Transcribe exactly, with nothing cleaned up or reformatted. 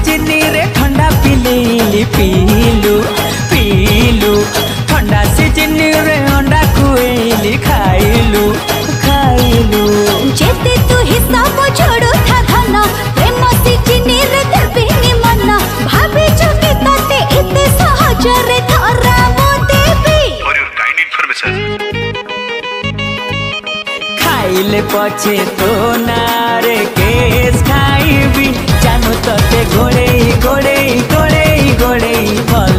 सिजनी रे ठंडा पिलेली पीलू पीलू ठंडा सिजनी रे अंडा खुएली खाइलू खाइलू जेते तू हिसाब छोड़ो था धन प्रेम सिजनी रे देबी मन भाभी चुकी तते इते सहज रे धरा वो देबी फॉर योर काइंड इन्फॉर्मेशन खाइले पछे तो नारे केस खाइबी जानू तते गोड़े गोड़े गोड़े गोड़े